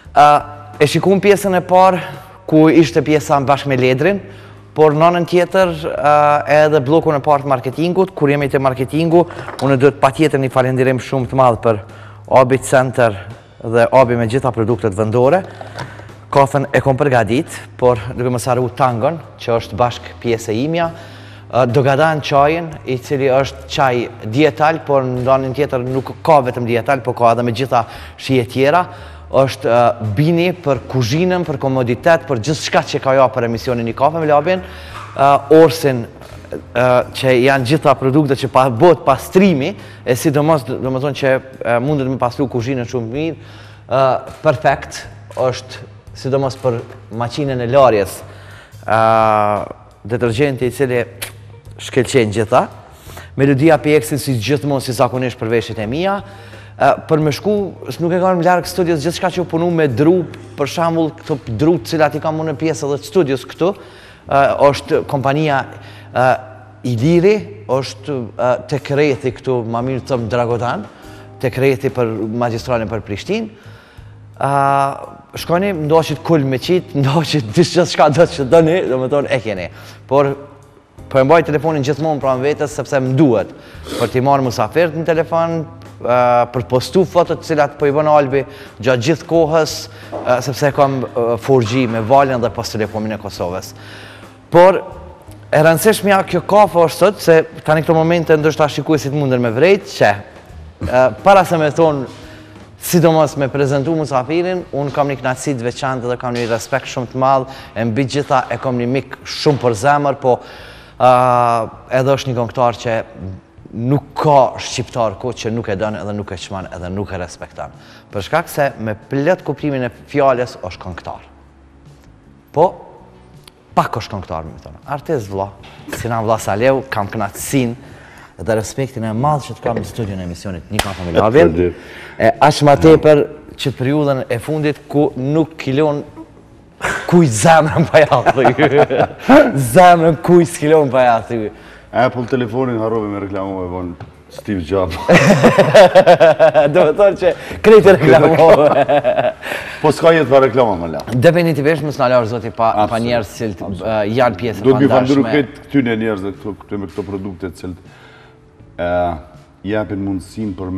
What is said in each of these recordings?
E shikun pjesën e parë ku ishte pjesa bashkë me Ledrin, por në anën tjetër edhe blokun e parë të marketingut, kur jemi të marketingu, unë duhet patjetër një falendirim shumë të madh për Abi Center dhe Abi me gjitha produktet vendore. Kafen e kom përgadit, por duke më saru tangon, që është bashkë pjesë e imja, dogadan qajin, i cili është qaj dietal, por në anën tjetër nuk ka vetëm dietal, por ka edhe me gjitha shije tjera. është bini për kuzhinën, për komoditet, për gjithë shka që ka ja për emisionin një kafe me labin, orsin që janë gjitha produkte që bëhet pastrimi, e sidomos do më thonë që mundet me pastru kuzhinën shumë mirë, perfekt është sidomos për maqinën e larjes, detergjenti i cili shkelqen gjitha, Melodia PX-in si gjithmonë si zakonisht për veshjet e mia, për me shku, nuk e kam larg studios, gjithë shka që u punu me dru, për shambull këto dru cilat i kam unë në pjesë edhe studios këtu, është kompania Iliri, është të krethi këtu, ma mirë të më Dragodan, të krethi për magistralin për Prishtin. Shkoni, ndoqit kull me qitë, ndoqit gjithë shka do që dëni, do më tonë e keni. Por e mbaj telefonin gjithmonë pranë vetës, sepse më duhet për t'i marrë musafirët në telefon, për postu fotot cilat po i bënë Albi gjatë gjithë kohës, sepse kam 4G me valjen dhe pas telefonin e Kosovës. Por, e rëndësishmja kjo kafe është sot, se tani këto momente ndështë shikuesit munden me vrejt, që para se me thonë, sidomos me prezentu musafirin, unë kam një knatësi të veçantë dhe kam një respekt shumë të madhë, e mbi gjitha e kam një mik shumë për zemër, po edhe është një këngëtar që nuk ka shqiptar ko që nuk e dënë edhe nuk e qman edhe nuk e respektan. Për shkak se me plët kuprimin e fjales është këngëtar. Po, pak është këngëtar, me tonë. Artist vla, si na vla Saleu, kam knatësin dhe respektin e madhë që të kam në studion e emisionit Një Kafe me Labin. Ashtë ma tepër që të periudën e fundit ku nuk kilon kuj zemrën pa jathë. Zemrën kuj s'kilon pa jathë. Apple telefonin harove me reklamu e vonë Steve Jobs. Do me thonë që krejtë reklamove. Po s'ka jetë pa reklama më la. Definitivisht më s'na larë zoti pa njerës që janë pjesë do t'mi pandashme. fandiru këtë këtyne njerës dhe me këto produkte cilët japin mundësin për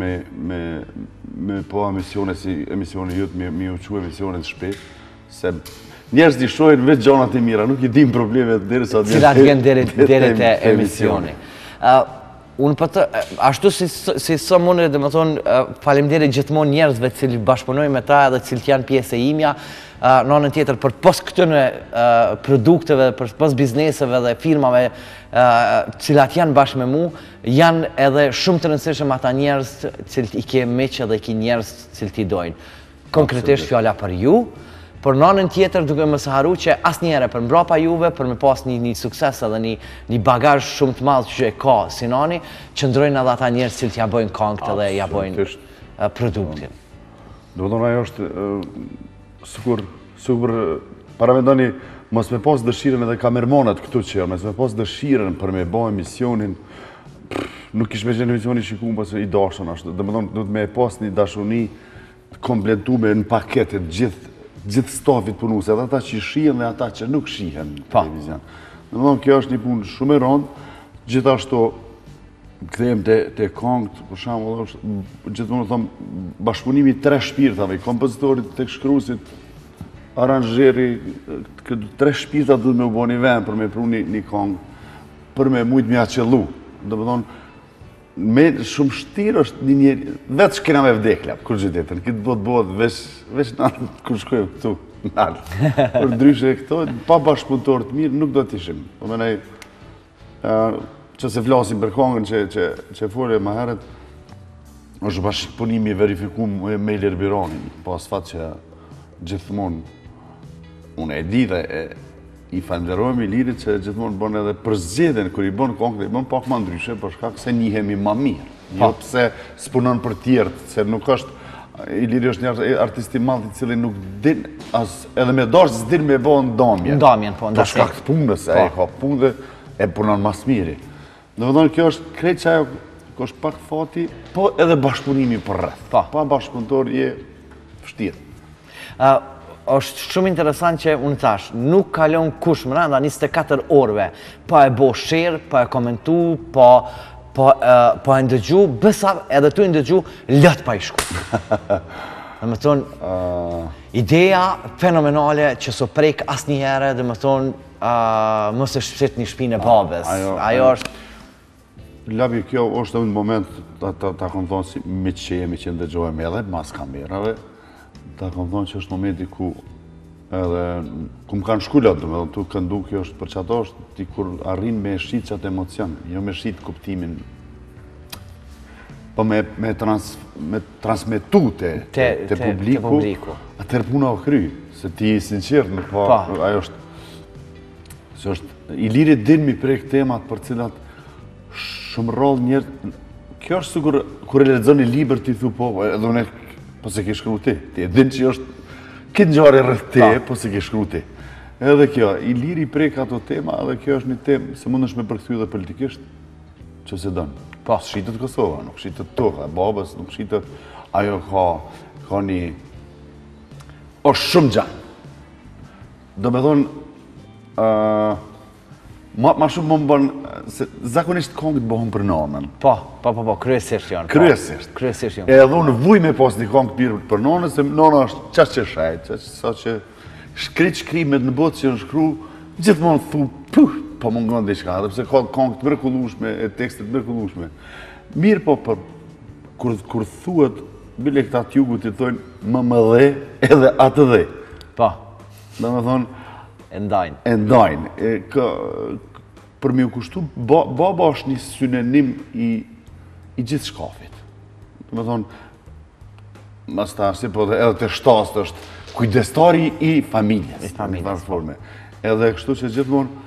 me po emisione jëtë, me uqu emisionet shpet, se njerës t'i shojnë veç gjanat e mira, nuk i dim problemet dhere sa cilat vjen dhere të emisioni. Unë për të, ashtu si së mune, dhe më thonë, falemderit gjithmonë njerëzve cilë bashkëpunojnë me ta edhe cilë janë pjesë e imja, në anën tjetër për pos këtëne produkteve, për pos bizneseve dhe firmave cilat janë bashkë me mu, janë edhe shumë të rëndësishëm ata njerëz cilët i ke meqë dhe i ki njerëz cilët i dojnë. Konkretisht fjalla për ju, por në anën tjetër duke më saharu që asë njere për mbrapa juve, për me pas një sukses edhe një bagazh shumë të madhë që e ka sinani, që ndrojnë edhe ata njerës cilë t'ja bojnë kangët edhe ja bojnë produktin. Do të thonë ajo është, sikur paramendoni, mos me pas dëshiren edhe kamermonat këtu që janë, mos me pas dëshiren për me bojnë emisionin, nuk kish me gjenë emisioni shikun, pas i dashën ashtë, dhe më thonë, du të me pas një dashuni kompletume në paketet gjithë stafit punuse, edhe ata që shihen dhe ata që nuk shihen në televizion. Në më thonë, kjo është një punë shumë e rëndë, gjithashtu këthejmë të kongët, për shambull, gjithmonë thonë, bashkëpunimi 3 shpirtave, kompozitorit, tek shkruesit, aranjeri, 3 shpirtat duhet me u bo një vend për me pru një kongë, për me mujtë mja qëllu. Dhe më thonë, me shumë shtirë është një njeri, vetë shkena me vdekla, kur gjithetën, këtë botë, veç nalë, kur shkojmë këtu, nalë. Por ndryshe e këto, pa bashkëpunëtor të mirë, nuk do t'ishim. Po menej, që se flasim për kongën që fore ma heret, është bashkëpunimi verifikum me Ilir Bironin, pas fat që gjithmonë, unë e di dhe i falenderojmë Ilirit që gjithmonë bën edhe përzgjedhjen kur i bën kongët, i bën pak më ndryshe për shkak se njihemi më mirë. Jo pse s'punon për tjerët, se nuk është Iliri është një artist i madh i cili nuk din as edhe me dash s'din me bën ndamje. Ndamjen po, për shkak të punës, ai ka punë e punon më së miri. Domethënë kjo është krejt që ajo është pak fati, po edhe bashkëpunimi për rreth. Pa bashkëpunëtor je vështirë. është shumë interesant që unë thash, nuk kalon kush mrenda 24 orëve, pa e bo share, pa e komentu, pa e ndëgju, bësa edhe tu e ndëgju, lët pa i shku. Dhe më thonë, ideja fenomenale që so prek asë njëherë, dhe më thonë, mos e shpëshet një shpinë e babes. Ajo është... Labi, kjo është në moment, ta kom thonë si me që jemi që ndëgjojmë edhe mas kamerave, ta kom thonë që është momenti ku edhe, ku më kanë shkullat, dhe tu këndu kjo është për qato është ti kur arrin me shqit qatë emocion, jo me shqit kuptimin, po me transmetu te publiku, atër puna o kry, se ti i sinqert, ajo është, se është, i lirit din mi prek temat për cilat shumë rrollë njerë, kjo është sigur, kur e lexon një libër ti thu po, edhe unë po se ke shkru ti e din që është këtë ngjarje rreth te, po se ke shkru ti. Edhe kjo, i liri prek ato tema, edhe kjo është një temë se mundesh me përkthy edhe politikisht, që se dënë. Po, shqitet Kosova, nuk shqitet Toka, babës, nuk shqitet, ajo ka një, është shumë gjanë. Do me thonë, ma shumë më bënë, se zakonisht kongët bëhën për nonën. Po, kryesisht janë. Kryesisht janë. Edhe unë vuj me pas një kongët pirë për nonën, se nona është qashtë që shajt, sa që shkrimet në botë që në shkru, gjithmonë thu, po më ngon dhe shka, dhe pse ka kongët mrekullueshme, e tekstet mrekullueshme. Mirë po, kur thuhet, bile këta t'jugut i thojnë, më dhe edhe atë dhe. Po. Dhe me thonë, e ndajnë. E ndajnë. Për mi u kushtu, baba është një synonim i gjithë shkafit. Dhe me thonë, mas ta si po edhe të shtast është kujdestari i familjes. Edhe kështu që gjithmonë,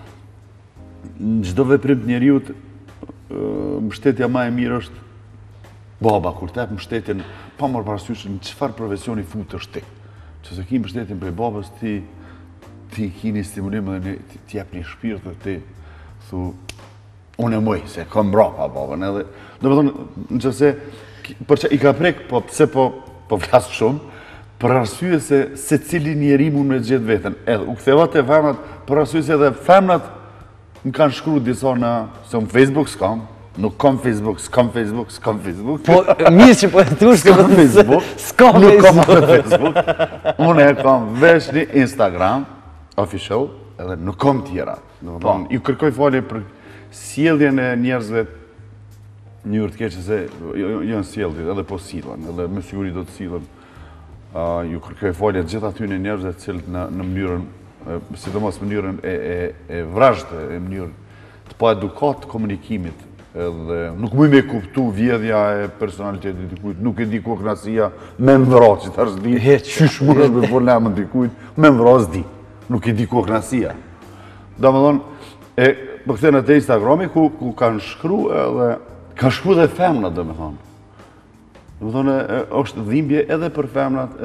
në gjdo veprim të njeriut, mbështetja ma e mirë është baba, kur tep mbështetjen, pa mërë parasysh në qëfar profesioni fut është ti. Që se ki mbështetjen prej babës, ti ki një stimulim dhe ti jep një shpirt dhe ti thu, unë e mëj, se kam mrapa babën edhe. Do me thonë, në që se, për që i ka prek, po pse po flasë shumë, për arsye se cili njeri mund me gjithë vetën. Edhe, u ktheva të femnat, për arsye se edhe femnat më kanë shkru disa në, se unë Facebook s'kam, nuk kam Facebook, s'kam Facebook. Po, mirë që po e tu s'kam Facebook, s'kam nuk kam Facebook. Unë e kam veç një Instagram, official, edhe nuk kam tjera. Ju kërkoj falje për sjelljen e njerëzve njërë të keqe se janë sjellje, edhe po sillen, edhe me siguri do të sillen. Ju kërkoj falje gjithë aty në njerëzve të cilët në mënyrën, sidomos mënyrën e vrajshtë, e mënyrën të pa edukat të komunikimit, edhe nuk muj me kuptu vjedhja e personalitetit dikujt, nuk e di ku knasia me mëvra që të është di, qysh mund është me problemën dikujt, me mëvra s'di, nuk e di ku knasia. Da më thonë, për këtë në të Instagrami ku kanë shkru edhe, kanë shkru dhe femnat, dhe me thonë. Dhe me thonë, është dhimbje edhe për femnat,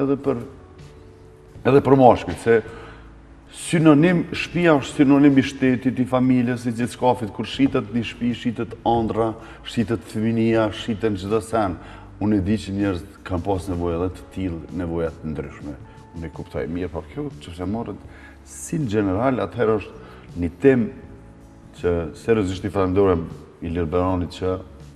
edhe për mashkujt, se synonim, shpia është synonim i shtetit, i familjes, i gjithë shkafit, kur shqitet një shpi, shqitet andra, shqitet feminia, shqitet në gjithë sen. Unë e di që njerëz kanë pas nevojë edhe të tillë, nevojat të ndryshme. Unë e kuptoj mirë, por kjo që se morët, si në general, atëherë është një temë që seriozisht i falenderojm Ilir Beranit që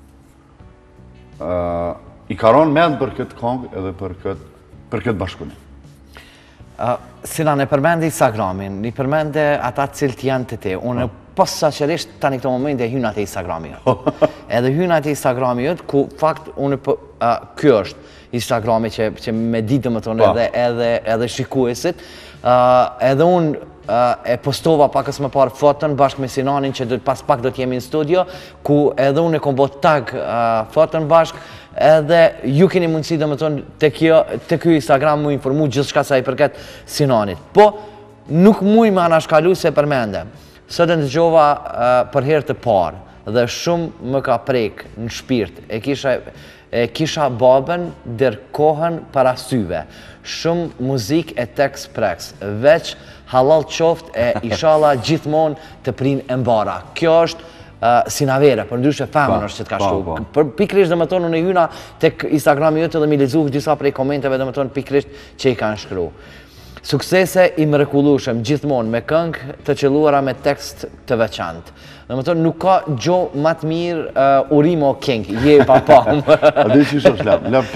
i ka rënë mend për këtë këngë edhe për këtë bashkëpunim. Sina, ne përmende Instagramin, ne përmende ata cilët janë të te. Unë posaçërisht tani këto momente hyna te Instagrami jot. Edhe hyna te Instagrami jot ku fakt unë ky është Instagrami që me ditë më thonë edhe shikuesit. Edhe unë e postova pakës më parë foton bashkë me Sinanin që pas pak do t'jemi në studio, ku edhe unë e kom bot tag foton bashkë, edhe ju keni mundësi dhe më thonë të kjo Instagram mu informu gjithë shka sa i përket Sinanit. Po, nuk muj me anashkalu se përmende. Sot e në gjova për herë të parë dhe shumë më ka prek në shpirt. E kisha babën der kohën para syve. Shumë muzik e tekst preks. Veç halal qoft e ishala gjithmonë të prin e mbara. Kjo është si na vere, për ndryshe femën është që t'ka shtu. Pikrisht dhe më tonë në hyna tek Instagrami jote dhe mi lezu disa prej komenteve dhe më tonë pikrisht që i kanë shkru. Suksese i mrekullueshëm gjithmonë me këngë të qelluara me tekst të veçantë. Dhe më tonë nuk ka gjo më të mirë urimo king, je papam. A dhe që është Lap? Lap,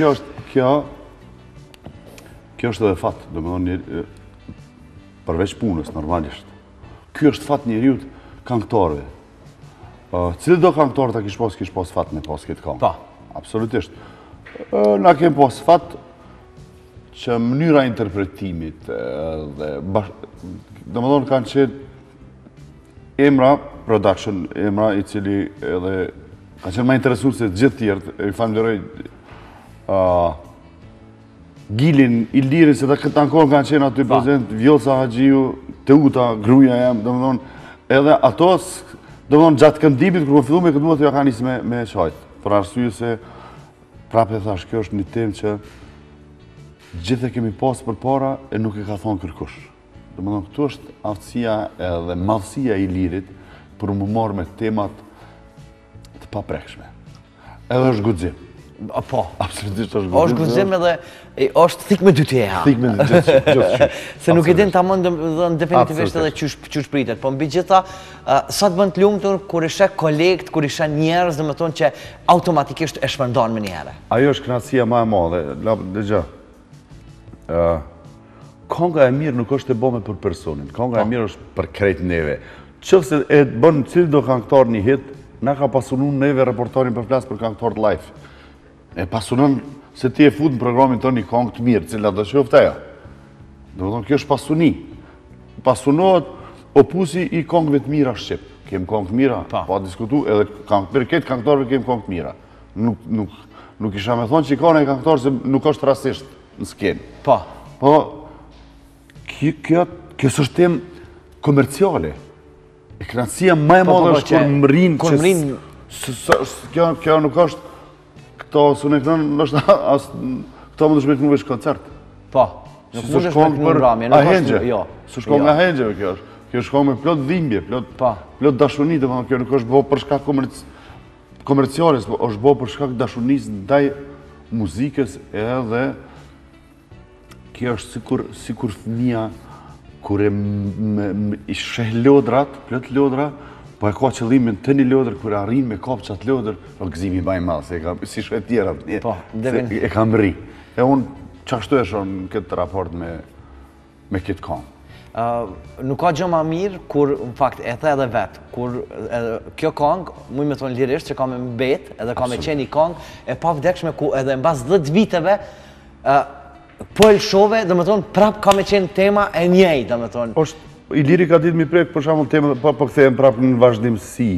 kjo është edhe fat, dhe më thonë përveç punës, normalisht. Kjo është fat njeriut këngëtorëve. Cilë do këngëtorë ta kish pas fat me pas këtë këngë? Pa. Absolutisht. Na kem pas fat që mënyra interpretimit dhe dhe më thonë kanë qenë Emra Production, Emra i cili edhe ka qenë ma interesuar se gjithë tjertë, i falenderoj Gilin, Ilirin, se këtë ankon kanë qenë aty prezent, Vjosa Haxhiu, Teuta, gruaja jam, dhe më thonë, edhe ato, dhe më thonë, gjatë këndimit, kërë më fillu me këtë ja ka njësë me qajtë, për arsye se prapë e thash, kjo është një temë që gjithë e kemi pasë për para e nuk e ka thonë kërkush. Dhe më thonë, këtu është aftësia edhe madhësia i Ilirit për më marrë me temat të paprekshme. Edhe është guxim. Po. Absolutisht është guxim. është guxim edhe është thik me dy tjeha. Thik me dy tjeha. Se nuk e din ta mund definitivisht edhe qysh pritet. Po mbi gjitha, sa të bën të lumtur kur i sheh kolekt, kur i sheh njerëz, dhe më thonë që automatikisht e shpërndan me njëherë. Ajo është kënaqësia më e madhe. Dëgjoj. Konga e mirë nuk është e bëme për personin, konga e mirë është për krejt neve. Qëse e bën cilë do këngëtar një hit, na ka pasunun neve reportarin për flasë për këngëtar live. E pasunun se ti e fut në programin të një këngë të mirë, cila do qoftë ajo. Do më thonë, kjo është pasuni. Pasunohet opusi i këngëve të mira Shqip. Kem këngë të mira, pa diskutu, edhe për këtë këngëtarve kem këngë të mira. Nuk isha me thonë që i ka në këngëtar se nuk është rasisht në skenë. Po, kjo është temë komerciale. E kënaqësia më e madhe është kur mërin kjo nuk është këto së në kënë nështë këto më të shmeknu vesh koncert. Po, nuk më të shmeknu në ramje. Ahengje, së shkong ahengje kjo është. Kjo është shkong me plot dhimbje, plot dashunit, kjo nuk është bo për shkak komerciales, është bo për shkak dashunis ndaj muzikës edhe kjo është sikur fëmija kur i sheh lodrat, plot lodra, po e ka qëllimin të një lodrë, kur arrin me kap qatë lodrë, o gëzimi baj malë, si shkët tjera, e kam rri. E unë qashtu e shonë në këtë raport me këtë këngë. Nuk ka gjë ma mirë, kur, në fakt, e the edhe vetë, kur kjo këngë, muj me thonë lirisht, që ka me mbet, edhe ka me qeni këngë, e pa vdekshme ku edhe në bas 10 viteve, po e lëshove, dhe më thonë, prap ka me qenë tema e njej, dhe më thonë. Iliri ka ditë mi prek, për shamull tema, po këthejmë prap në vazhdimësi.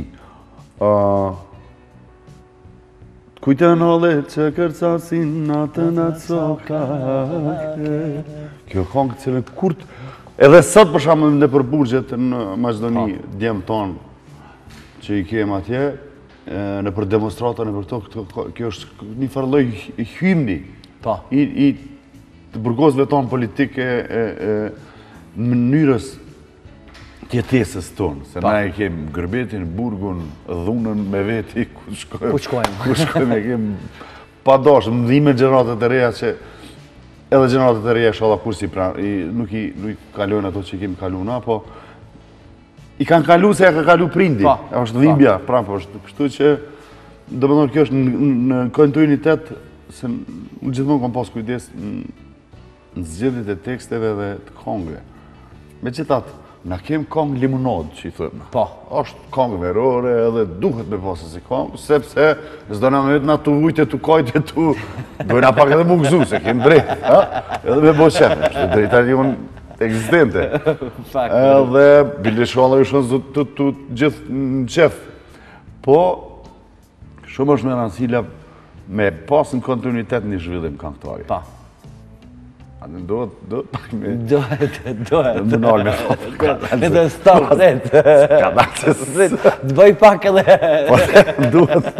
Kujtën ole që kërcasin natën atë sokakte. Kjo këngë cilën kurt, edhe sot për shamull në për burgjet në Maqedoni, djemë tonë që i kemë atje, në për demonstrata, në për to, kjo është një farloj hymni. I të burgosve tonë politike mënyrës tjetesës tonë. Se na e kemë Gërbetin, Burgun, Dhunën me veti, ku shkojmë. E kemë pa dashë, më dhime gjeneratët e reja që edhe gjeneratët e reja shala kursi nuk i kalojnë ato që i kemi kalu na, po i kanë kalu se ja ka kalu prindi. është dhimbja, prapë është. Kështu që, do më thonë, kjo është në kontinuitet, se në gjithmonë kom pas kujdes në zgjedhjet e teksteve dhe të këngëve. Me gjithatë, na kem këngë limonad, që i thëmë. është këngë verore edhe duhet me pasë si këngë, sepse s'do na me vetë na të vujtë e të kajtë e të dojna pak edhe më gëzu, se kem drejtë. Edhe me bo shefe, është drejta një unë eksistente. Edhe bile shuala ju shënë të gjithë në qef. Po, shumë është me rëndësila me pasë në kontinuitet një zhvillim këngëtari. A në dohet pak me... Dohet. Më nalë me thotë. Me të stopë, zetë. Të bëj pak edhe... Dohet.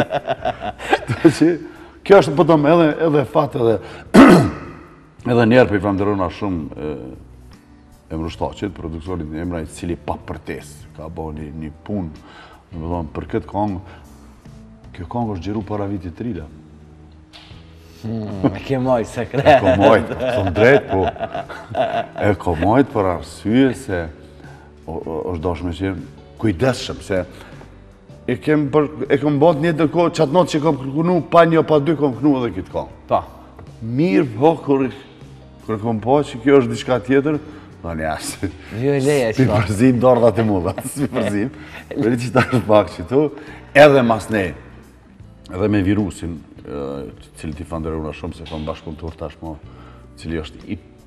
Kjo është pëtëm edhe fatë edhe njerë për i falenderona shumë Emru Shtaqit, produksorit në Emra i cili pa përtes. Ka bo një punë Dhe më thonë, për këtë kongë, kjo kongë është gjeru para vitit 3. E ke moj sekret. E ko mojt, thëmë drejt, po. E ko mojt për arsye se është dashme qenë kujdesshëm, se e kem bot një dërko që atë notë që kom kërkunu, pa një pa dy kom kërkunu edhe këtë kongë. Pa. Mirë, po, kërë kom po që kjo është diçka tjetër, do një asë. Jo e leje Si përzim dordat e mulla, si përzim. Veri që ta është pak që tu, edhe mas ne, edhe me virusin, cili ti fanderuna shumë se kom bashkëpunëtor tashmo, cili është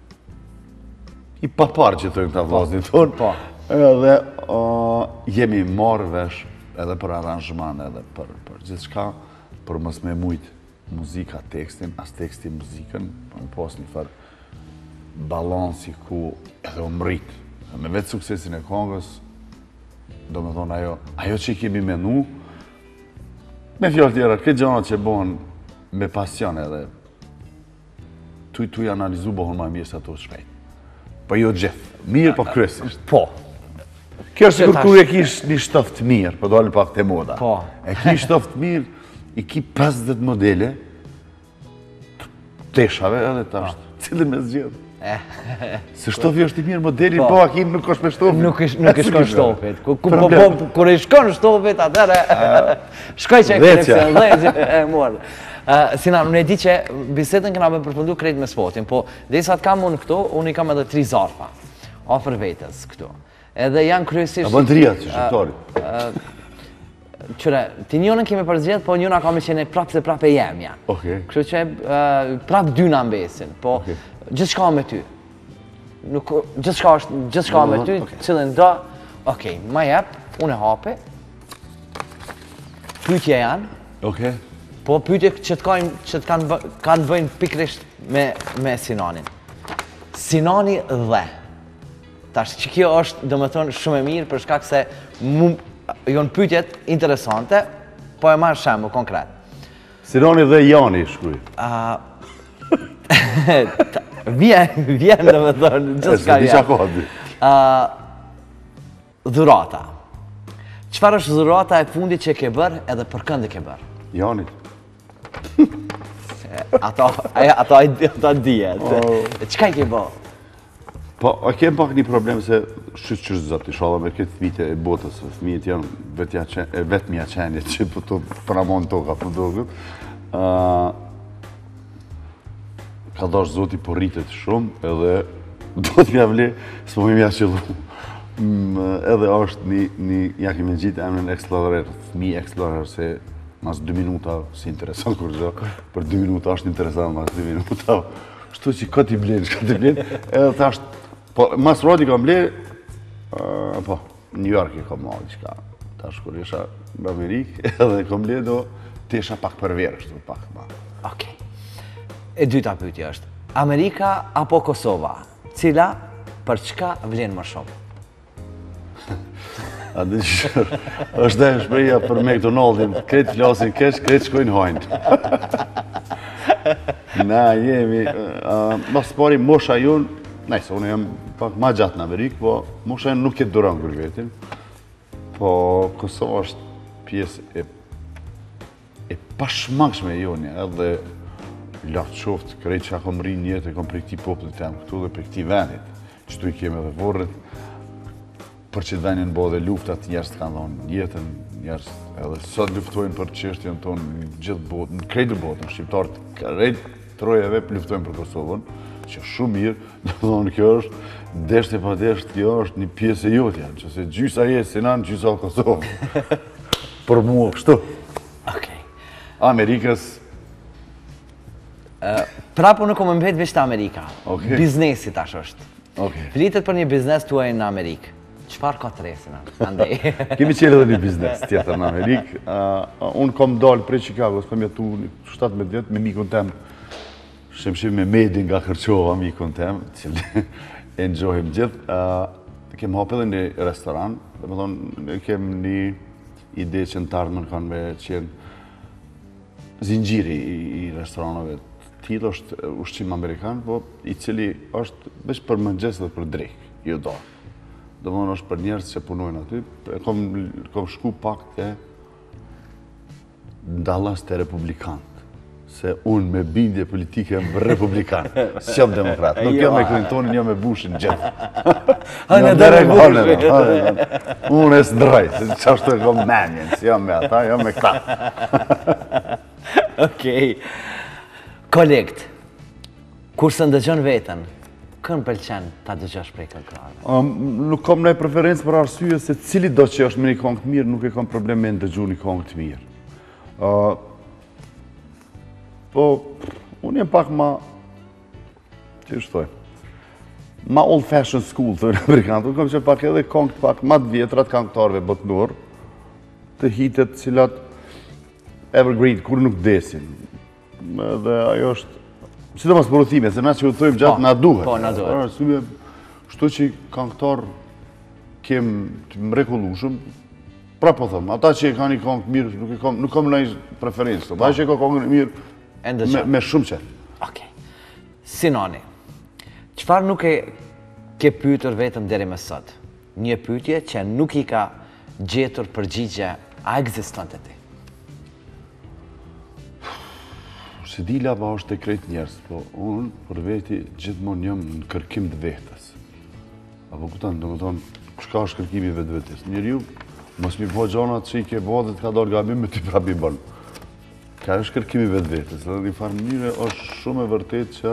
i papar që të ta vllaznit tonë, edhe jemi marrë vesh edhe për aranjman, edhe për gjithë shka, për mos me mujt muzika tekstin, as teksti muzikën, për më pas një farë balansi ku edhe u mrit. Me vetë suksesin e kongës, do me thonë ajo që i kemi menu, me fjallë tjera, këtë gjanat që bohen me pasion edhe, tu i analizu bohen ma mirë se ato shpejt. Po jo gjithë, mirë po kryesisht. Po. Kjo është sikur kur e kish një shtoft mirë, po dalë pak të moda. Po. E ki shtoft mirë, i ki 50 modele, teshave edhe tashtë, cilën me zgjedhë. Se shtofi është i mirë, modeli po akin nuk është me shtofit. Nuk i shkon shtofit. Kur i shkon shtofit, atëre, shkoj që e koleksion, dhe e morë. Sinan, unë e di që bisedën këna me përfundu krejt me spotin, po dhe sa të kam unë këtu, unë i kam edhe 3 zarfa, ofër vetës këtu. Edhe janë kryesisht... A bën të ria, që shqiptari? Qëre, ti njënën kemi përzgjedh, po njëna kam i qene prapë se prapë e jemja. Kështu që prapë dy në mbesin, po gjithë shka me ty. Gjithë shka me ty, cilën do, okej, ma jep, unë e hape, pytje janë, po pytje që të kanë bëjnë pikrisht me Sinanin. Sinani dhe. Tash që kjo është, do me thonë, shumë e mirë për shkak se jonë pytjet interesante, po e marrë shemë konkret. Sinani dhe Jani shkuj. Vjen, do me thonë, gjithë shka vjen. Dhurata. Qëfar është dhurata e fundit që ke bërë edhe për kënd e ke bërë? Jani. Ato dijet. Qëka i ke bërë? Po, a kem pak një problem se që zëtë, ishala me këtë thmite e botës, thmite janë vetëmja qenjet që për të pramon toka për dogët. Ka dash zoti për rritet shumë edhe do të mja vle, s'po me mja qëllu. Edhe është një, ja kemi gjitë emrin eksplorer, thmi eksplorer, se mas 2 minuta si interesant kur gjo, për 2 minuta është interesant mas 2 minuta. Shtu që këtë i blenë, edhe thashtë, po, mas rodi kam ble, po, New York i kam malë qka. Tash kur isha në Amerikë, edhe kam ble do t'isha pak për verë, shtu pak ma. Okej. E dyta pyetje është, Amerika apo Kosova, cila për çka vlen më shumë? A dhe që është dhe shpreja për McDonald'in, kretë flasin kesh, kretë shkojnë hojnë. Na jemi, mas pari mosha jonë, nejse, unë jam pak ma gjatë në Amerikë, po mosha jonë nuk jetë duran kërë vetin. Po Kosova është pjesë e pashmangshme e jonë, edhe lartë qoftë, krejtë që akom rinë jetë, e kom për këti popullit të jam këtu dhe për këti vendit, që tu i keme edhe vorët, për që të venin bo dhe luftat, njerës të kanë dhonë jetën, njerës edhe sot luftojnë për qështjen tonë në gjithë botën, në krejtë botën, shqiptarët krejtë trojeve luftojnë për Kosovën, që shumë mirë, do thonë kjo është, deshte pa deshte, kjo është një pjesë e jotja, që se gjysa je Sinan, gjysa Kosovë. Për mua, kështu. Okej. Amerikës. Prapo nuk më mbet veç të Amerika. Biznesi tash është. Flitet për një biznes tuaj në Amerikë. Qëfar ka të resina? Andej. Kemi qelë edhe një biznes tjetër në Amerikë. Unë kom dalë prej Chicago, s'kom jetu 17 vjetë me mikun tem. Shemshim me Medin nga Kërqova, mikun tem, cilë e njohim gjithë. Kem hapë edhe një restoran, dhe me thonë, kem një ide që në tardhmen kanë me qenë zingjiri i restoranove. Tillë është ushqim amerikan, po i cili është veç për mëngjes dhe për drekë, jo darkë. domethënë është për njerëz që punojnë aty. Kom shku pak te ndallas te republikanët. Se unë me bindje politike jam republikan, s'jam demokrat. Nuk jam me Clintonin, jam me Bushin gjithë. Unë e s'ndroj, se qashtu e kom menjen, si jam me ata, jam me këta. Okej. Kolekt, kur së ndëgjon vetën, kënë pëlqen ta dëgjosh prej këngëtarëve? Nuk kam ndonjë preferencë për arsye se cili do që është me një këngë të mirë, nuk e kam problem me ndëgju një këngë të mirë. Po, unë jem pak ma, që shtoj, ma old fashion school, të amerikanët. Unë kam që pak edhe këngë pak ma të vjetrat këngëtarëve botnor, të hitet cilat evergreen, kur nuk desin. Dhe ajo është, si të mas përëthime, se na që u thojmë gjatë, na duhet. Po, na duhet. Shto që këngëtar kem të mrekullushëm, pra po thëmë, ata që e ka një këngë të mirë, nuk kam në preferencë. Ata që e ka këngë të mirë, me shumë qëtë. Okej. Sinoni, qëfar nuk e ke pyetur vetëm deri më sot? Një pyetje që nuk i ka gjetur përgjigje, a ekziston te ti? Se dila pa është e krejt njerës, po unë për veti gjithmonë jam në kërkim të vetës. Apo këtan, do më thonë, shka është kërkimi vetë vetës. Njeriu, mos mi po gjonat që i ke bo dhe të ka dorë gabim, me ty prapi bënë. Ka është kërkimi vetë vetës. Dhe një farë mënyre është shumë e vërtet që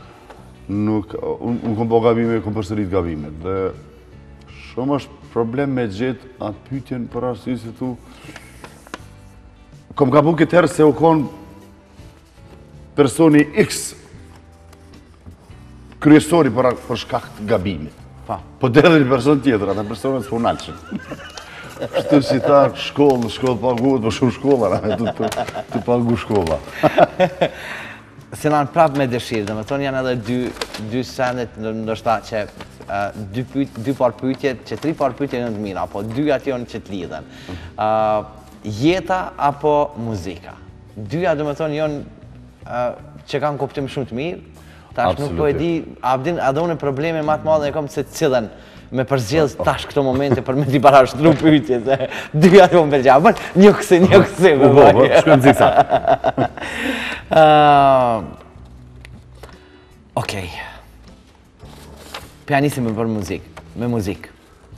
unë kom po gabime, kom përsërit gabimet. Dhe shumë është problem me gjithë atë pytjen për arsye se tu kom gabu këtë herë se u konë personi X kryesori për shkak të gabimit. Po dhe edhe një person tjetër, ata personet s'po nalëshën. Shtu si ta shkollë paguhet, po shumë shkolla, të pagu shkolla. Sinan prap me dëshirë, dhe me tonë janë edhe dy sendet ndoshta që dy par pyetje, që tri par pyetje në të mira, apo dy atë janë që të lidhen. Jeta apo muzika? Dyja dhe me tonë janë që kanë kuptim shumë të mirë, tash nuk po e di, Abdin, edhe unë probleme ma të madhe e kom se cilën me përzgjedh tash këto momente për me t'i parashtru pyetje, se dyja të më përgja, bërë një kësi, me bëjë. Shkëm ziksa. Okej. Pianisim me muzikë.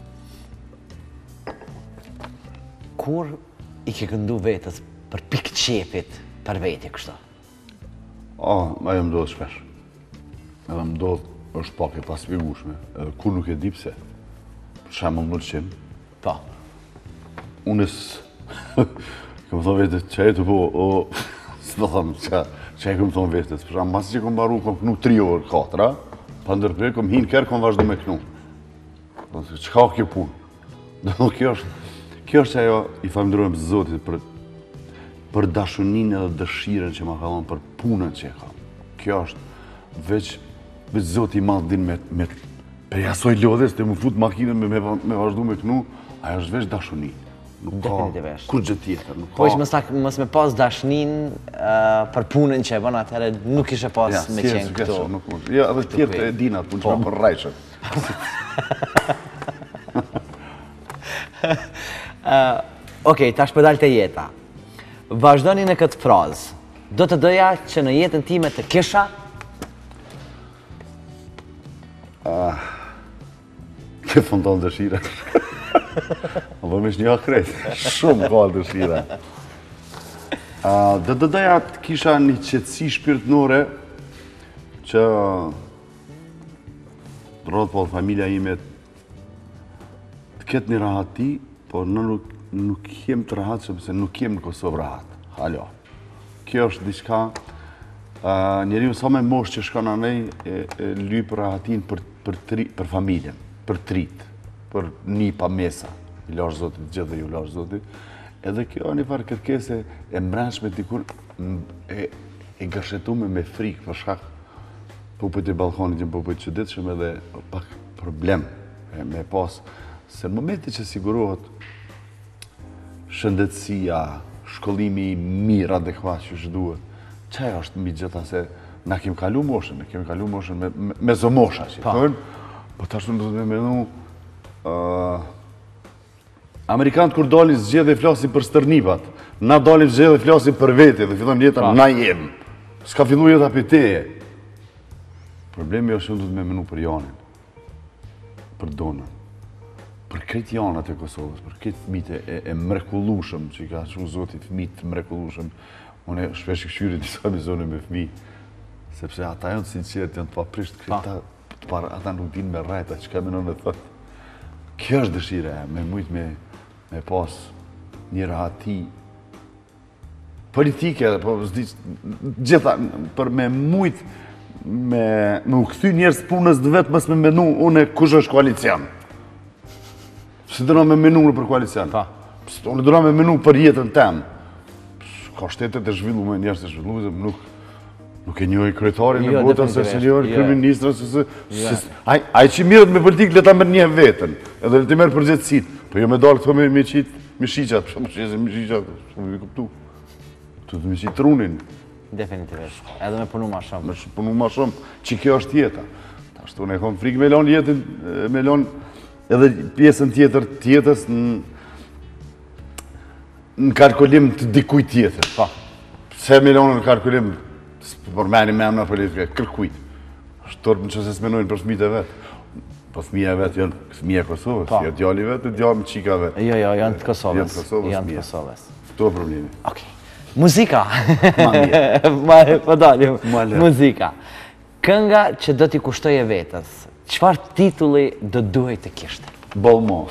Kur i ke këndu vetës për pikë qepit për veti kështu? Ajo më ndodhë shpesh. Edhe më ndodhë është pak e pasvigueshme. Edhe kur nuk e di pse. Për shembull në qim. Po. Unës, këmë thonë vetët, që e të po, së të thëmë, që e këmë thonë vetët. Për shembull, masi që këmë baru, këmë kënu 3 orë, 4, pa ndërprej, këmë hinë kërë, këmë vazhdo me kënu. Që ka kjo punë? Kjo është ajo, i falenderojmë Zotit për dashunin edhe dëshiren që ma ka dhonë, për punën që e kam. Kjo është veç Zoti i madh din me për jasoj lodhes, të më fut makinën me vazhdu me kënu, ajo është veç dashunin. Nuk ka kur gjë tjetër. Po ishë mës me pas dashnin për punën që e bën atëherë, nuk ishe pas me qenë këtu. Ja, edhe tjertë e dinat, punë që ma për rajshët. Okej, tash përdal të jeta. Vazhdoni në këtë frazë. Do të doja që në jetën time të kisha? Këtë fondon dëshira. Apo me shë një akret. Shumë ka dëshira. Dhe të doja të kisha një qetësi shpirtnore që rrët po familja ime të ketë një rahati, por në nuk jem të rahat, sepse nuk jem në Kosovë rahat. Halo. Kjo është diçka, njeriu sa me mosh që shkon anej e lyp rahatin për familjen, për trit, për një pa mesa. I lash Zotit, gjithë dhe ju lash Zotit. Edhe kjo një farë kërkese e mbrenshme dikur e gërshetume me frikë, për shkak pupët e balkonit që pupët qëditshëm edhe pak problem me pas. Se në momenti që sigurohet shëndetësia, shkollimi mirë, adekuat që duhet, qaj është mbi gjitha se na kem kalu moshën me zomosha që thënë, po tash në do të me menu Amerikanët kur dalin zgjedh dhe flasin për stërnipat, na dalim zgjedh dhe flasin për vete dhe fillon jeta na jem. S'ka fillu jeta për teje. Problemi është që du të me menu për Janin, për Donën, për këtë janat e Kosovës, për këtë fëmite e mrekullushëm, që ka shumë zotit fëmit mrekullushëm, unë e shpesh i këshyri disa epizode me fëmi, sepse ata janë sinqert, janë të paprisht, ata nuk din me rajta, që ka menon e thëtë. Kjo është dëshire e, me mujt me pas një rahati politike edhe, po gjitha, për me mujt me u këthy njerës punës dhe vetë mës me menu une kush është koalician. Si dëna me menu në për koalician. Unë dëna me menu për jetën tem. Ka shtetet e zhvillu me njerës e zhvillu, nuk e njoj kryetarin e botën, se se njoj kryeministrën, a i që mirët me politikë le ta mërë një vetën, edhe le të merë përgjithësit. Po jo me dalë këto me qitë mishiqat, shumë që e mishiqat, shumë i këptu. Të me qitë trunin. Definitivist. Edhe me punu ma shumë. Me punu ma shumë, që kjo është jeta. Ta shtu ne kom frikë me lonë jetën, me lonë edhe pjesën tjetër tjetës në kalkulim të dikuj tjetër. Se me lonë në kalkulim, për meni me emna politike, kërkujt. Shtorë në që se smenojnë për fëmijët e vetë. Po fëmija e vetë janë fëmija e Kosovës, jo djali vetë, djali më qika vetë. Jo, janë të Kosovës. Janë të Kosovës. Këto e problemi. Okej. Muzika. Ma mirë. Po dalim. Muzika. Kënga që do t'i kushtoje vetës, çfarë titulli do duhej të kishte? Ballmo.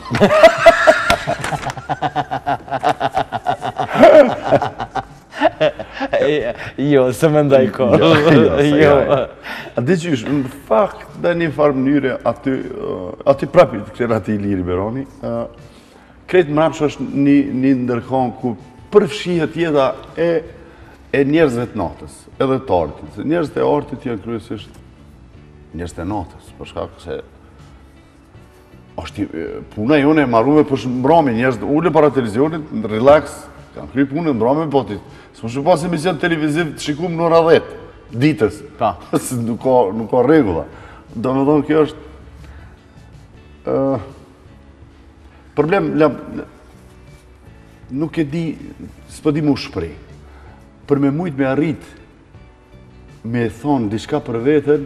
Jo, se më ndaj kohë. Jo. A di qysh, në fakt, dhe një farë mënyre, aty prapit, këtë ati Iliri Beroni, kretë mrapsh është një ndërkohën ku përfshihet jeta e njerëzve të natës, edhe të artit. Njerëzve të artit janë kryesisht njerëzve të natës, për shkak se është puna jone e marrume për mbrami, njerëzve ullë para televizionit, në relax, kanë kry punë në mbrami botit. Së më shumë pas emision televiziv të shikum në ora 10, ditës, se nuk ka regula. Do me thonë kjo është problem, nuk e di, s'po di mu shprej. Për me mujt me arrit, me thonë diçka për vetën,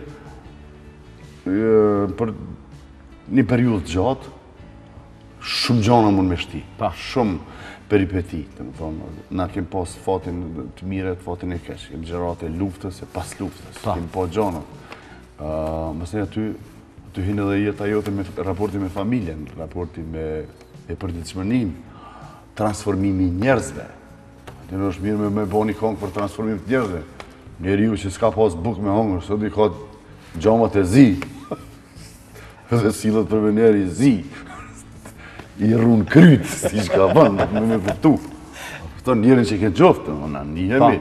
për një periudhë gjatë, shumë gjana mund me shti. Shumë peripeti, të më thonë, na kem pas fatin të miret, fatin e kesh, kem gjerate luftës e pas luftës, kem pas gjana. Mëse aty hinë edhe jeta jote me raporti me familjen, raporti me përditshmërim, transformimi njerëzve. Në në është mirë me bo një kongë për transformim të njerëzve. Njeri ju që s'ka pas buk me hongër, sot i ka gjamat e zi. Dhe silët për veneri zi. I rrunë kryt, si shka bënë, me me kuptu. Këto njerën që ke gjoftë, në një jemi.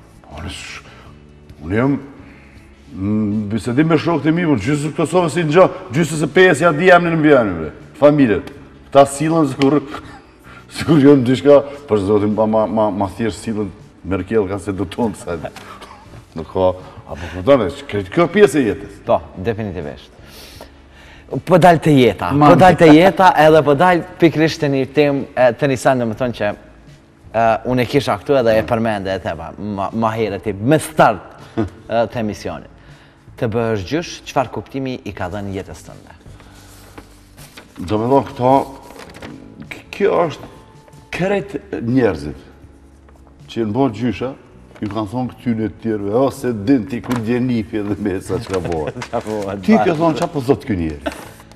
Unë jam, bisedim me shokët e mi, gjysës Kosovës si në gjo, gjysës e pes ja di emnin në bjanive, familjet. Ta silën sikur jo në dyshka, për zotin ma thjesht silën Merkel ka se do tonë të sajtë. Nuk ka, apo këtone, kjo pjesë e jetës. Po, definitivisht. Po dalë të jeta, edhe po dalë pikrisht të një temë të një sandë më thonë që unë e kisha këtu edhe e përmende e teba, ma herët me start të emisionit. Të bëhësh gjysh, qëfar kuptimi i ka dhenë jetës tënde? Do me do këto, kjo është kërejt njerëzit që në bërë gjysha, ju kanë thonë këtyne të tjerve, ose din ti ku djenifje dhe me sa që ka bërë. Ti kjo thonë qa po zotë kë njerë.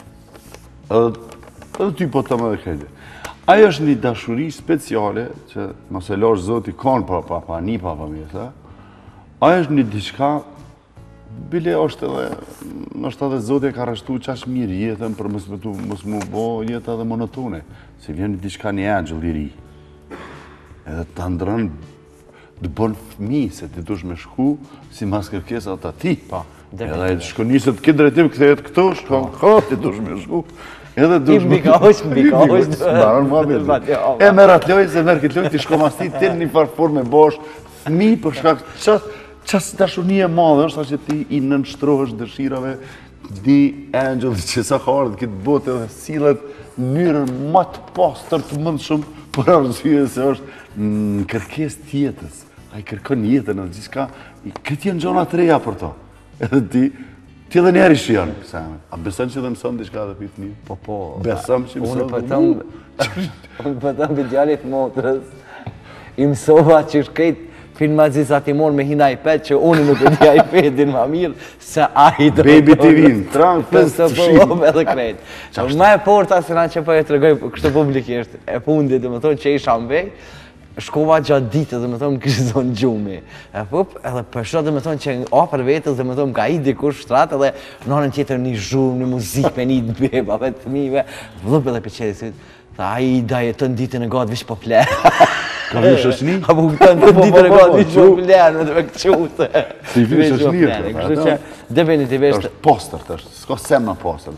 Edhe ty po të më dhe krejtë. Ajo është një dashuri speciale, që nëse lash zoti kanë pa një pa mjesa, ajo është një diçka, bile është edhe zoti e ka rështu qash mirë jetën për mos mu bo jetë edhe monotone. Se vjen një diçka një angjëll i ri. Edhe të ndrën dë bënë fëmi, se ti dush me shku si mas kërkesa të ti. Edhe e shko njësët këtë drejtim, këthejet këto, shko, ti dush me shku. Edhe dush me... Mbika hoqë. Barën ma bërë. E merë atë lojë, se merë këtë lojë, ti shko mas ti, të një farë me bosh, fëmi për shkak qasë dashunie madhe është, që ti i nënshtrohesh dëshirave një angel që sa ka ardhë këtë botë edhe sillet në mënyrën më të pastër të mundshëm për arsye se është në kërkesë të jetës. Ai kërkon jetën edhe gjithçka, këtë janë gjëra të reja për to. Edhe ti edhe njerë i shion. A beson që dhe mëson diçka dhe për fëmijë? Po. Beson që mëson. Unë pëtëm për djallit motrës, i mësova që shkejt filmazisat i morë me hin iPad që unë nuk e di iPadin ma mirë se ai do... Baby TV-n, trang, fest, të shim. Edhe krejt. Ma e porta se na që po e të regoj kështë publikisht, e fundit dhe më thonë që isha mbej, shkova gjatë ditë dhe më thonë më kështë zonë gjumi. Edhe përsho dhe më thonë që ofer vetës dhe më thonë ka i dikur shtrat edhe në anën tjetër një zhumë, një muzikë me një bebave të mive, vëllëp edhe për qëri tha ai da jeton ditën e gatë vish po fler. Ka vi shoshni? Apo kupton ditën e gatë vish po fler me të këçute. Si vi shoshni? Kështu që definitivisht është postër është, s'ka sem më postër.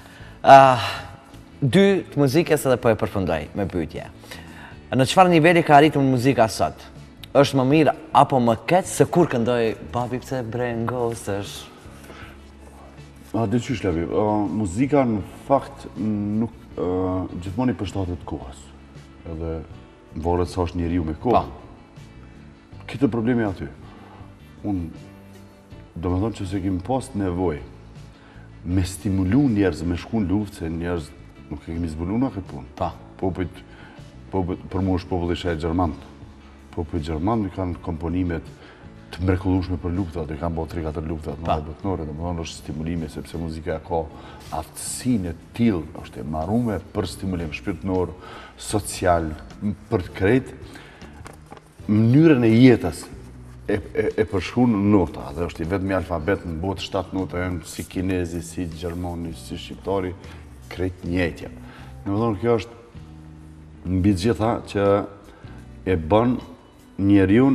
Dy të muzikës edhe po e përfundoj me pyetje. Në çfarë niveli ka arritur muzika sot? Është më mirë apo më keq se kur këndoi babi pse brengosësh? Dyqysh Levi, muzika në fakt nuk gjithmoni përshtatet kohës. Edhe varet sa është njeriu me kohë. Këtë problemi aty. Unë do me thonë që se kemi pas nevojë me stimulu njerëz me shku në luftë, se njerëz nuk e kemi zbulu në këtë punë. Popujt, për mu është populli shaj Gjermant. Popujt Gjermant kanë komponimet të mrekullueshme për luftat, kanë bërë 3-4 luftat në botërore, domethënë është stimulimi sepse muzika ka aftësinë e tillë, është e marrume për stimulim shpirtëror, social, për të krejt mënyrën e jetës e përshkruan në nota, dhe është i vetmi alfabet në botë 7 nota janë si kinezi, si gjermani, si shqiptari, krejt njëjtja. Domethënë kjo është mbi të gjitha që e bën njeriu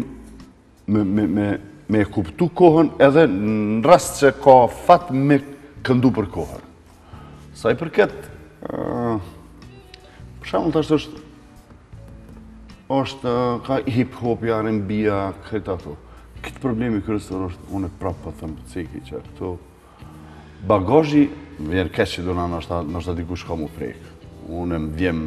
me kuptu kohën edhe në rast që ka fat me këndu për kohën. Sa i përket, për shembull tash është ka hip-hopja, R&B-ja, këtë ato. Këtë problemi kryesor është, unë prapë po them ceki që këto bagazhi, vjen keq që do na nështë dikush ka mu prek. Unë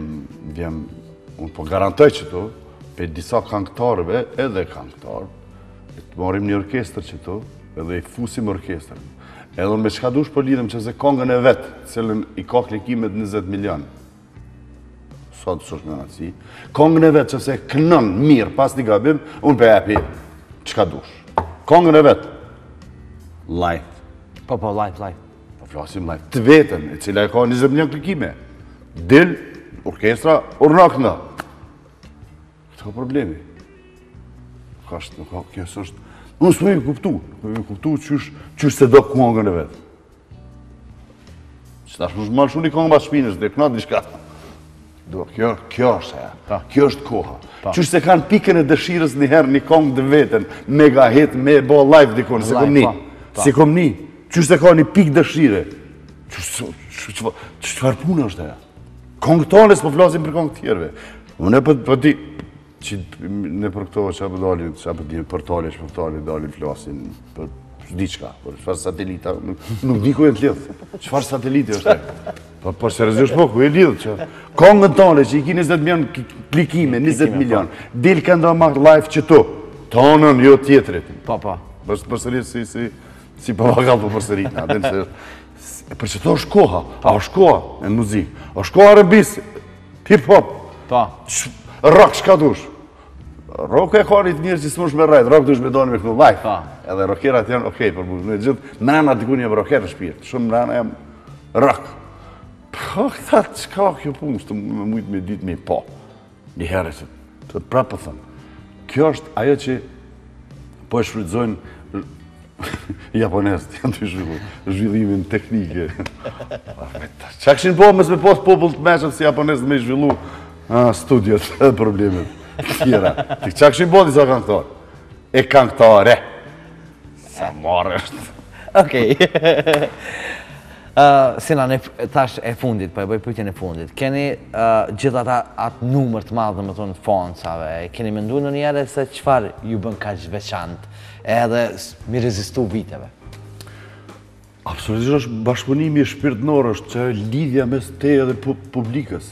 po garantoj që to, pe disa këngëtarëve edhe këngëtarë, të marim një orkestër që to, edhe i fusim orkestrën. Edhe me qka dush për lidhëm që se kongën e vetë, cilën i ka klikimet 20 milion. Sa të sosh me nëci. Kongën e vetë që se kënën mirë pas një gabim, unë për epi qka dush. Kongën e vetë. Live. Po, live. Po flasim live. Të vetën, e cila e ka 20 milion klikime. Dil, orkestra, urnak nga. Këtë ka problemi. Kjo është... Unë s'me i kuptu qysh se do kongën e vetë. Që tash më shmalë shumë një kongë bas shpinës, dhe kënat një shka. Kjo është aja, kjo është koha. Qysh se kanë pikën e dëshirës njëherë një kongë dhe vetën, mega hit, me bo live dikonë, se kom një. Qysh se ka një pikë dëshire. Qëfar punë është aja? Kongë tonës po flasim për kongë tjerve. Unë e për ti, që në për këto që apë dalin, që apë dinë për tali, që për tali dalin flasin për diqka, për qëfar satelita, nuk di ku e të lidhë, qëfar sateliti është e. Por seriozisht po, ku e lidhë që kongën tale që i ki 20 milion klikime, 20 milion, dilë këndo marrë live që tu, tonën, jo tjetërit. Po. Përsërit si papagall për përsërit, për që to është koha, a është koha në muzikë, është koha rëbis, hip-hop, rock shka dush. Rock e ka një të mirë që s'mush me rajt, rock dush me doni me këtu live. Edhe rockerat janë okej për mu, në gjithë, mrena dikun jem rocker në shpirt, shumë mrena jem rock. Po, këta qka kjo punë, shtë me mujtë me ditë me po. Një herë që të prapë për thëmë. Kjo është ajo që po e shfrytëzojnë japonest, janë të zhvillimin teknike. Qa këshin po, mësë me posë popull të meqët si japonest me zhvillu studiot edhe problemet tjera. Qa këshin po disa këngëtarë? E këngëtare. Sa marrë është. Okej. Sinan, tash e fundit, po e bëj pyetjen e fundit. Keni gjithë atë numër të madh, domethënë fansave, keni menduar ndonjëherë se çfarë ju bën kaq veçantë, edhe mi rezistu viteve? Absolutisht është bashkëpunimi shpirtënor, është që lidhja mes teje dhe publikës.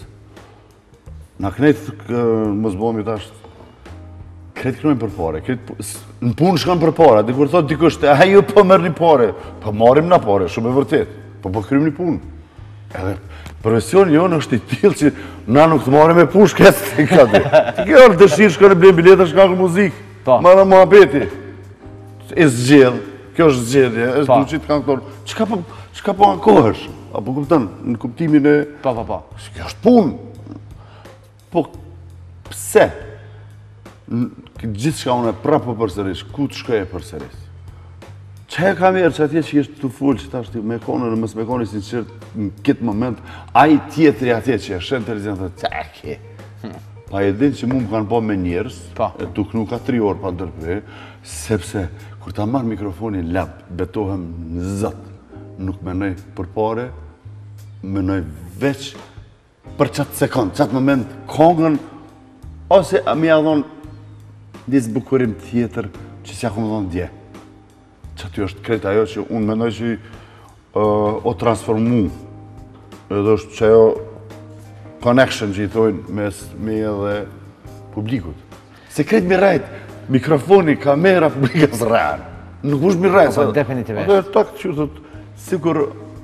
Na knetë, mos bëmi tash, kretë kërojnë për pare, në punë shkanë për pare, dhe kur thot dikush, ju po mërë një pare, po marim në pare, shumë e vërtet, po krymë një punë. Edhe profesioni jonë është i tillë që na nuk të marim e punë shketë të kati. Ti kjo është dëshirë, shka në blejnë bileta, shka në muzikë, ma në muhabeti. E zgjedhë, kjo është zgjedhje, e zduqit kanë këtorë, qka po ankohesh? Apo kuptën, në kuptimin e... Po. Kjo është punë. Po, pse? Gjithë shka unë e prapë përsërish, ku të shkoj e përsërish? Që e ka mirë që atje që ishtë të full, që ta është me konë, në mësë me konë i sinqert në këtë moment, a i tjetëri atje që është inteligent dhe që e ke. Pa e din që mu më kanë po me njerës, tuk nuk ka 3 orë pa ndërprej, sepse kur ta marrë mikrofonin lab, betohem në zëtë, nuk menoj për pare, menoj veç për qatë sekund, qatë moment, kongën, ose mi adhon disë bukurim tjetër që s'ja ku më dhonë dje. Që aty është krejt ajo që unë mendoj që o transformu, edhe është që ajo connection që i thojnë mes me edhe publikut. Se krejt mi rajt, mikrofoni, kamera, publikës rajnë. Nuk është mi rajt. Definitivisht. Dhe tak që thot, sikur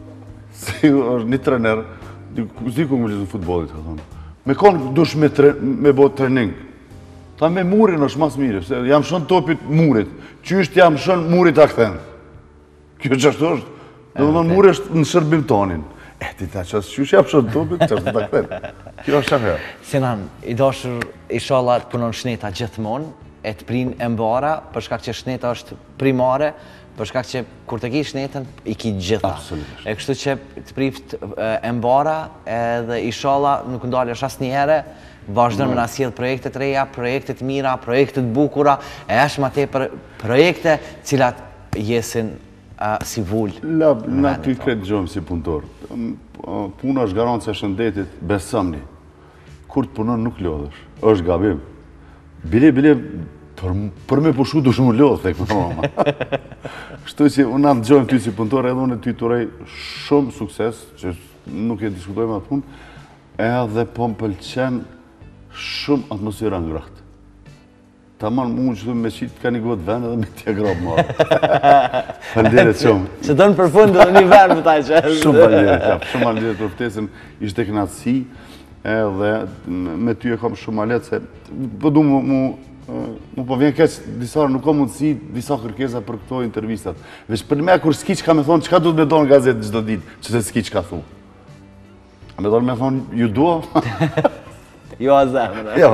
është një trener, zikur më gjithë në futbolit, me konë dush me bo trening. Ta me murin është mas mire, se jam shën topit murit, që është jam shën murit a këthen. Kjo që është është, dhe më dhënë murit është në shërbim tonin. Ti ta që është që jam shën topit, që është të këthen. Kjo është shafja. Sinan, i doshër inshallah të punon shneta gjithmonë, e të prin e mbara, për shkak që shneta është primare, për shkak që kur të ki shnetën, i ki gjitha. Absolutisht. E kështu që të prift e mbara, edhe inshallah nuk ndalësh asë një herë, vazhdojnë me na sjellë projektet reja, projektet mira, projektet bukura, e është ma te për projekte cilat jesin si vullë. Na ty kretë gjojmë si punëtor. Puna është garancë e shëndetit, besëmni. Kur të punon nuk lodhësh, është gabim. Bile, për me pushu du shumë lodhë, thekë më mama. Kështu që unë na të gjojmë ty si punëtor, edhe unë ty të urej shumë sukses, që nuk e diskutojmë atë punë, edhe po më pëlqen shumë atmosfera ngrahtë. Ta manë mund që me qitë ka një gotë vend edhe me tja grabë marë. Falderit shumë. Që do në përfundë dhe një verë më taj që. Shumë falderit, shumë falderit për ftesën, ishte kënaqësi edhe me ty e kam shumë alet se po du mu po vjen keq disa nuk ka mundësi disa kërkesa për këto intervistat. Veç për me kur s'ki që ka me thonë qka du të me do në gazetë çdo ditë, që se s'ki që ka thu. A me do me thonë ju dua? Jo a zemre. Jo.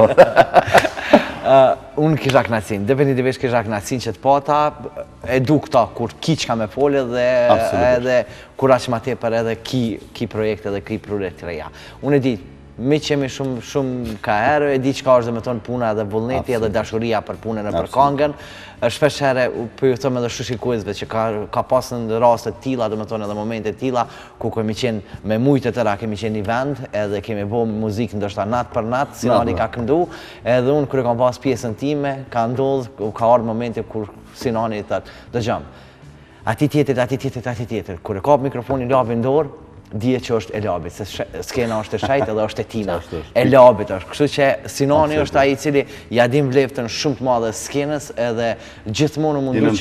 Unë kisha knaqësin, definitivisht kisha knaqësin që të pata, e du këta kur ki që ka me folë dhe edhe kur aq ma tepër edhe ki projekte dhe ki projekte reja. Unë e di, mi që jemi shumë ka herë, e di që ka është dhe me tonë puna edhe vullneti edhe dashuria për punën e për kongën. Shpesh herë, për ju thëmë edhe shushikuesve që ka pasën në rastet tila, dhe me tonë edhe momente tila, ku kemi qenë me mujtë të tëra, kemi qenë një vend, edhe kemi bo muzikë ndoshta natë për natë, Sinani ka këndu, edhe unë kërë kam pas pjesën time, ka ndodhë, ka ardhë momente kur Sinani thëtë, dëgjëm, ati tjetër, kërë ka mikrofonin labi ndorë, dje që është e labit, se skena është e shajt edhe është e tina. E labit është. Kështu që Sinani është aji cili ja dim vleftën shumë të madhe skenës edhe gjithmonë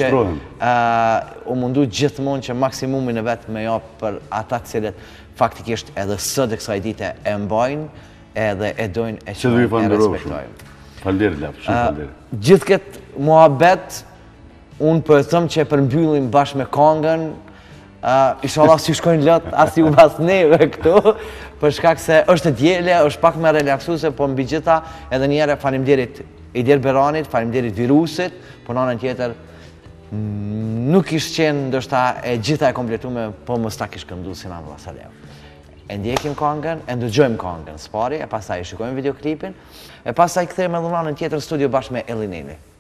u mundu gjithmonë që maksimumin e vetë me japë për ata cilët faktikisht edhe së dhe kësaj dite e mbajnë edhe e dojnë e që e respektojnë. Falderit lapë, shumë falderit. Gjithë këtë muhabet, unë për e thëmë që e përmbyllim bashkë me kongën, inshallah si shkojnë lëtë, as ju bas neve këtu, për shkak se është djele, është pak me relaksuse, po mbi gjitha edhe njëre falimderit Ider Beranit, falimderit Virusit, po në anën tjetër nuk ishtë qenë ndështë e gjitha e kompletume, po mos ta kishë këndu Sinan Vllazalev. E ndjekim kongën, e ndëgjojmë kongën s'pari, e pasaj shikojmë videoklipin, e pasaj këthejmë edhe në anën tjetër studio bashkë me Elinini.